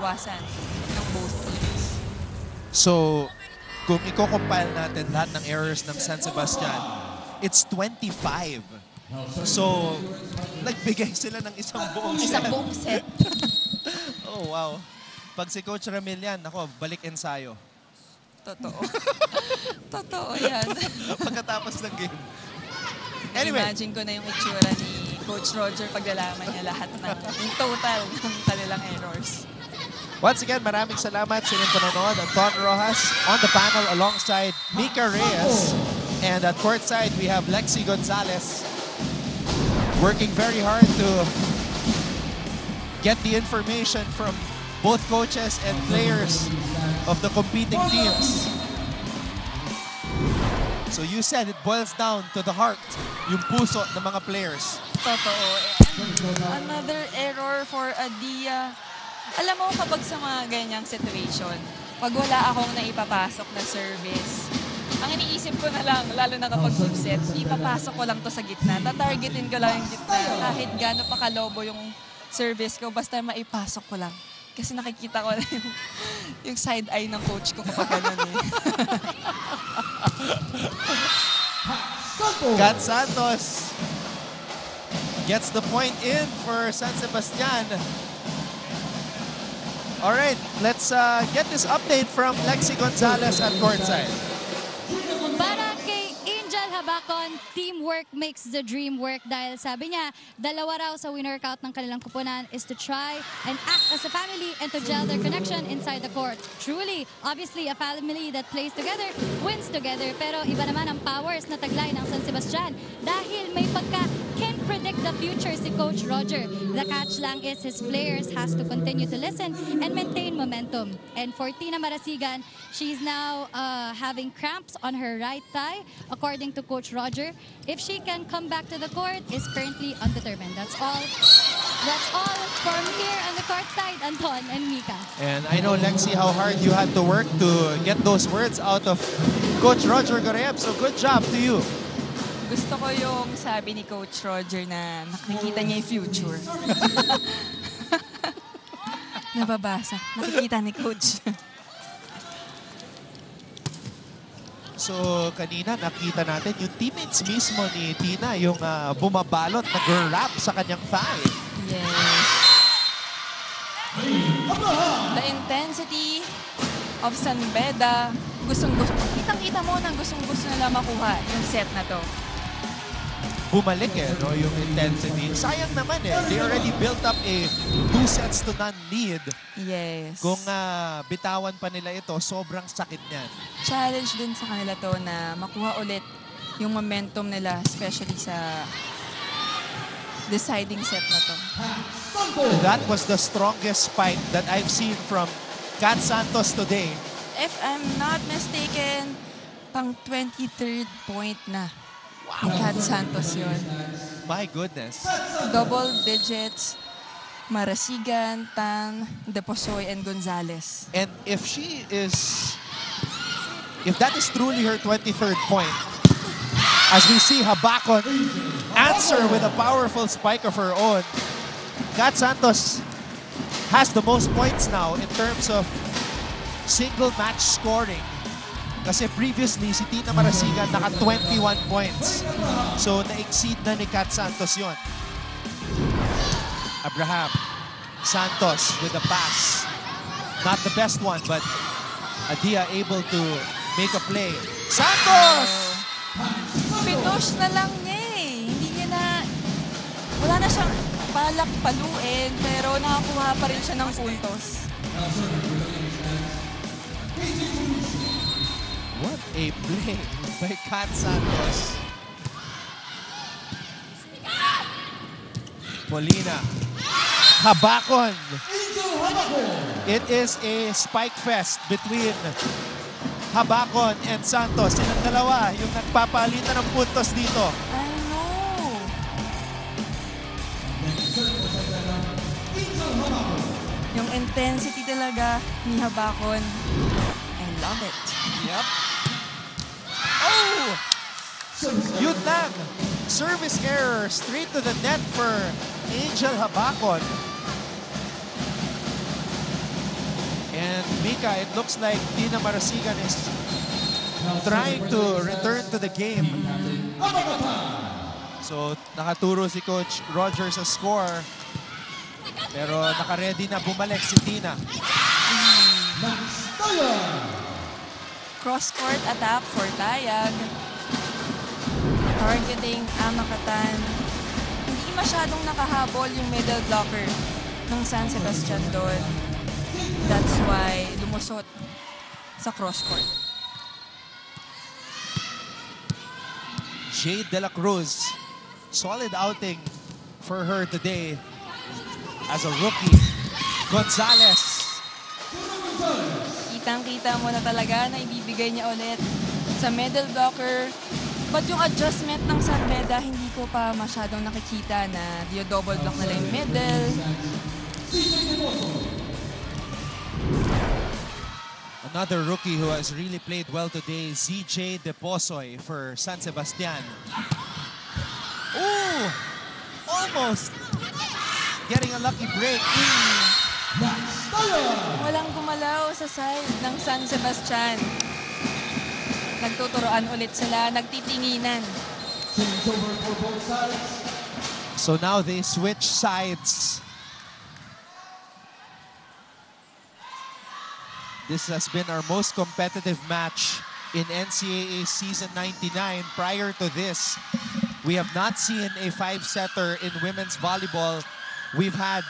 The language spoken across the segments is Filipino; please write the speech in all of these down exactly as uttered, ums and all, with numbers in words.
nababawasan ng both teams. So, kung i-compile natin lahat ng errors ng San Sebastian, it's twenty-five. So, nagbigay sila ng isang buong set. Isang buong set. Oh, wow. Pag si Coach Ramil yan, ako, balik ensayo. Totoo. Totoo yan. Pagkatapos ng game. Anyway. Imagine ko na yung itsura ni Coach Roger pag nalaman niya lahat ng yung total ng kanilang errors. Once again, maraming salamat sa inyong panonood. Anton Rojas on the panel alongside Mika Reyes. And at courtside, we have Lexi Gonzalez working very hard to get the information from both coaches and players of the competing teams. So you said it boils down to the heart, yung puso ng mga players. Totoo. And another error for Adia. Alam mo, kapag sa mga ganyang situation, pag wala akong naipapasok na service, ang iniisip ko na lang, lalo na kapag group set, ipapasok ko lang to sa gitna. Tatargetin ko lang yung gitna. Kahit gaano pa kalobo yung service ko, basta maipasok ko lang. Kasi nakikita ko na yung, yung side eye ng coach ko kapag ganun eh. Kat Santos gets the point in for San Sebastian. All right, let's uh, get this update from Lexi Gonzalez at courtside. Para kay Angel Habacon, teamwork makes the dream work dahil sabi niya, dalawa raw sa winner count ng kanilang kupunan is to try and act as a family and to gel their connection inside the court. Truly, obviously, a family that plays together wins together. Pero iba naman ang powers na taglay ng San Sebastian dahil may pagka can predict the future si Coach Roger. The catch lang is his players has to continue to listen and maintain momentum. And for Tina Marasigan, she's now uh, having cramps on her right thigh. According to Coach Roger, if she can come back to the court, is currently undetermined. That's all. That's all from here on the court side, Anton and Mika. And I know, Lexi, how hard you had to work to get those words out of Coach Roger Goreb. So good job to you. Gusto ko yung sabi ni Coach Roger na nakikita niya yung future. Nababasa. Nakikita ni Coach. So, kanina nakita natin yung teammates mismo ni Tina, yung uh, bumabalot, nag-wrap sa kanyang thigh. Yes. The intensity of San Beda, gustong-gusto. Kitang-kita mo na gustong-gusto nila makuha yung set na to. Bumalik eh, no, yung intensity. Sayang naman eh. They already built up a two sets to none lead. Yes. Kung uh, bitawan pa nila ito, sobrang sakit niyan. Challenge din sa kanila to na makuha ulit yung momentum nila, especially sa deciding set na to. That was the strongest spike that I've seen from Kat Santos today. If I'm not mistaken, pang twenty-third point na. Wow. Ni Kat Santos yun. My goodness. Double digits, Marasigan, Tan, Deposoy, and Gonzalez. And if she is, if that is truly her twenty-third point, as we see Habacon answer with a powerful spike of her own, Kat Santos has the most points now in terms of single match scoring. Kasi previously, si Tina Marasigan naka twenty-one points. So, na-exceed na ni Kat Santos yun. Abraham Santos with a pass. Not the best one, but Adia able to make a play. Santos! Pinush na lang niya eh. Hindi niya na, wala na siyang balak paluin, pero nakakuha pa rin siya ng puntos. What a play by Kat Santos. Molina. Habacon. It is a spike fest between Habacon and Santos. Silang dalawa yung nagpapalitan ng puntos dito. I know. Yung intensity talaga ni Habacon. I love it. Yep. Oh! Yun lang. Service error straight to the net for Angel Habacon. Mika, it looks like Dina Marasigan is trying to return to the game. So, nakaturo si Coach Roger sa score. Pero naka-ready na bumalik si Tina. Cross-court attack for Tayag. Targeting Amakatan. Hindi masyadong nakahabol yung middle blocker ng San Sebastian doon. That's why lumusot sa cross-court. Jade De La Cruz. Solid outing for her today as a rookie. Gonzalez. Kitang-kita mo na talaga na ibibigay niya ulit sa middle blocker. But yung adjustment ng San Beda, hindi ko pa masyadong nakikita na di-double block nila yung middle. Another rookie who has really played well today, Z J Deposoy for San Sebastian. Oh! Almost! Getting a lucky break. Walang gumalaw sa side ng San Sebastian. Nagtuturoan ulit sila, nagtitinginan. So now they switch sides. This has been our most competitive match in N C A A Season ninety-nine. Prior to this, we have not seen a five-setter in women's volleyball. We've had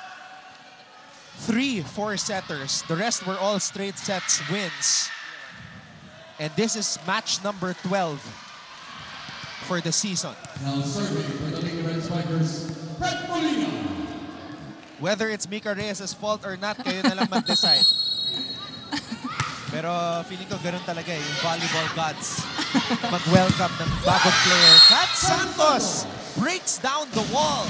three four-setters. The rest were all straight sets wins. And this is match number twelve for the season. Now serving for the Lady Red Spikers, Brett Molina. Whether it's Mika Reyes' fault or not, kayo na lang mag-decide. Pero feeling ko ganun talaga eh, yung volleyball gods. Mag-welcome ng bagong player. Kat Santos breaks down the wall.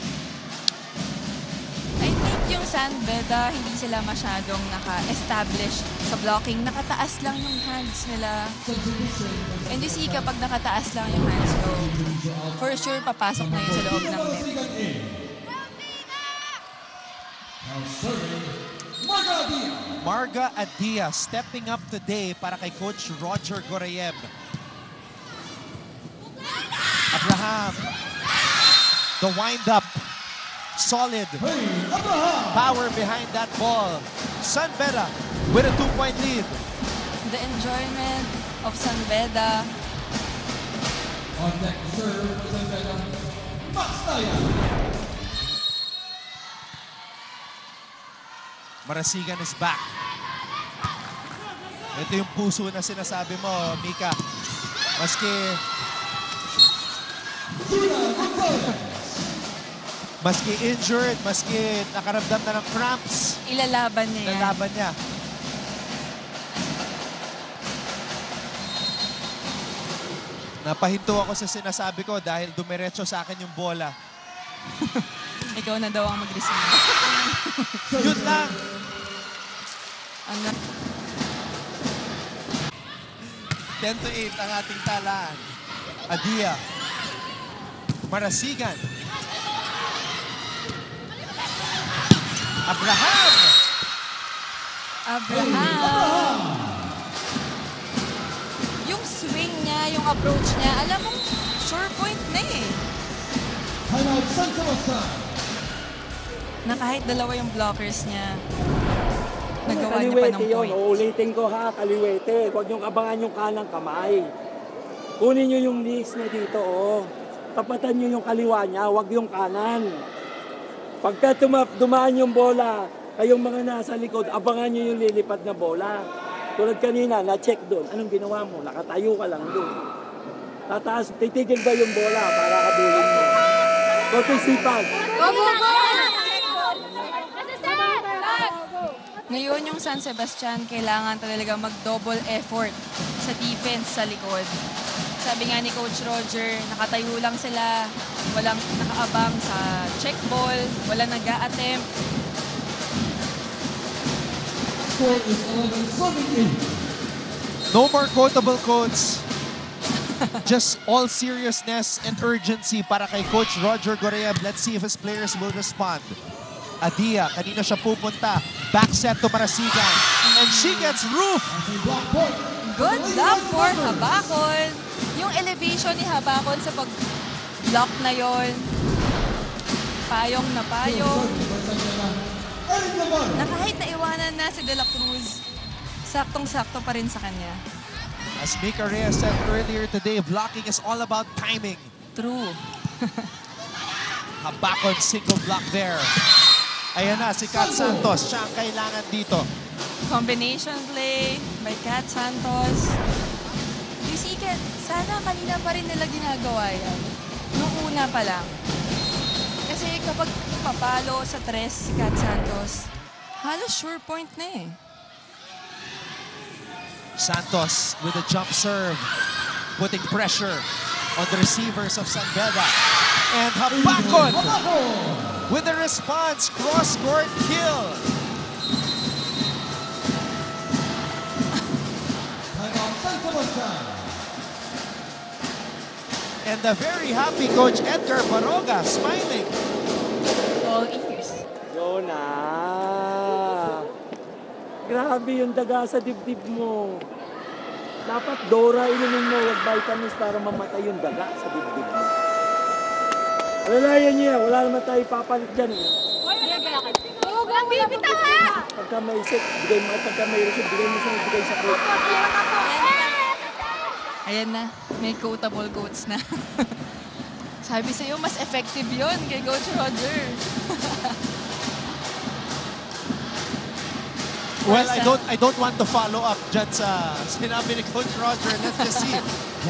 I think yung San Beda, hindi sila masyadong naka-establish sa blocking. Nakataas lang yung hands nila. And you see, kapag nakataas lang yung hands ko, for sure, papasok na yun sa loob ng net. Now serving, Marga Diaz. Marga Adia stepping up today para kay Coach Roger Gorayeb. Abraham. The wind-up. Solid. Hey, Abraham. Power behind that ball. San Beda with a two-point lead. The enjoyment of San Beda. On deck to serve for San Beda, Max Taya. Marasigan is back. Ito yung puso na sinasabi mo, Mika. Maski, maski injured, maski nakaramdam na ng cramps, Ilalaban niya yan. nalaban niya. Napahinto ako sa sinasabi ko dahil dumiretso sa akin yung bola. Ikaw na daw ang mag-receive. Yun lang. Ano? ten to eight ang ating talaan. Adia. Marasigan. Abraham. Abraham. Yung swing niya, yung approach niya, alam mo, sure point na eh. Timeout San Sebastian. Na kahit dalawa yung blockers niya, nagawa niya pa Kaliwete ng yun. point. Uulitin ko ha, kaliwete. Huwag niyong abangan yung kanang kamay. Kunin niyo yung knees niya dito, oh. Tapatan niyo yung kaliwa niya, huwag yung kanan. Pagka tuma- dumaan yung bola, kayong mga nasa likod, abangan niyo yung lilipad na bola. Tulad kanina, na-check doon. Anong ginawa mo? Nakatayo ka lang doon. Tataas, titigil ba yung bola para kabulin mo? Kote sipan. Ngayon yung San Sebastian, kailangan talaga mag-double effort sa defense sa likod. Sabi nga ni Coach Roger, nakatayo lang sila, walang nakaabang sa check ball, walang nag-a-attempt. Score is eleven seventeen. No more quotable quotes. Just all seriousness and urgency para kay Coach Roger Gorayeb. Let's see if his players will respond. Adia, kanina siya pupunta. Back set to Marasigan. and she gets roof. Block point. Good luck for Habakon. Yung elevation ni Habakon sa pag-block na yon. Payong na payong. Na kahit naiwanan na si De La Cruz, saktong-sakto pa rin sa kanya. As Mika Reyes said earlier today, blocking is all about timing. True. Habakon single block there. Ayan na, si Kat Santos. Siya ang kailangan dito. Combination play by Kat Santos. You see, Kat, sana kanina pa rin nila ginagawa yan. Nung una pa lang. Kasi kapag papalo sa tres si Kat Santos, halos sure point na eh. Santos with a jump serve, putting pressure on the receivers of San Beda. And Habakon with a response, cross-court kill. And the very happy Coach Edgar Baroga smiling. All ears. Jonah! Grabe yung daga sa dibdib mo. Dapat Dora inumin mo, wag vitamins para mamatay yung daga sa dibdib mo. Alalayan niya, wala naman tayo papalit dyan. Eh. Huwag lang bibitaw ha! Pagka may set, bigay mo, pagka may receipt, bigay mo siya, bigay sa coach. Ayan na, may quotable quotes na. Sabi sa'yo, mas effective yon kay Coach Roger. Well, I don't I don't want to follow up dyan sa sinabi ni Coach Roger. Let's just see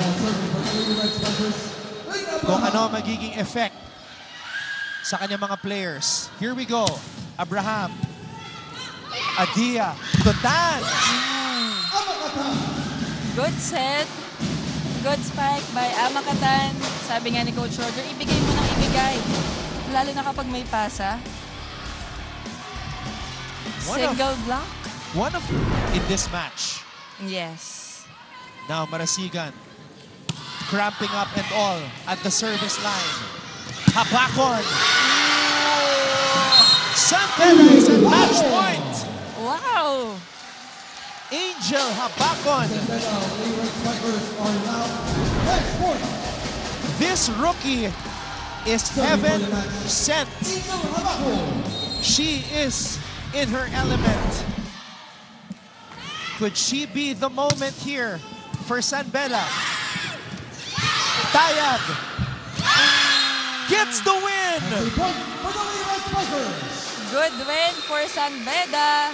kung ano magiging effect sa kanyang mga players. Here we go. Abraham. Adia. Tutan. Good set. Good spike by Amakatan. Sabi nga ni Coach Roger, ibigay mo nang ibigay. Lalo na kapag may pasa. One of- Single block. One of in this match. Yes. Now Marasigan cramping up and all at the service line. Habakon. San Beda is at match point. Wow! Angel Habakon. This rookie is heaven sent. She is in her element. Could she be the moment here for San Beda? Tayag gets the win. Good win for San Beda.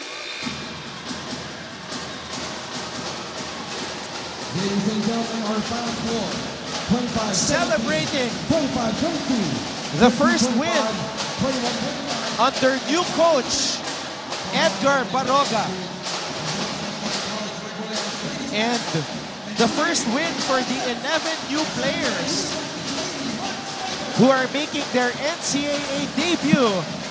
Ladies and gentlemen, our final score, twenty-five Celebrating twenty-five twenty-two. the first win twenty-one twenty-nine. under new coach Edgar Baroga. And the first win for the eleven new players who are making their N C A A debut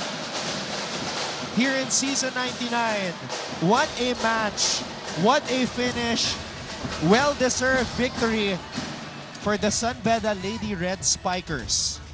here in season ninety-nine. What a match. What a finish. Well-deserved victory for the San Beda Lady Red Spikers.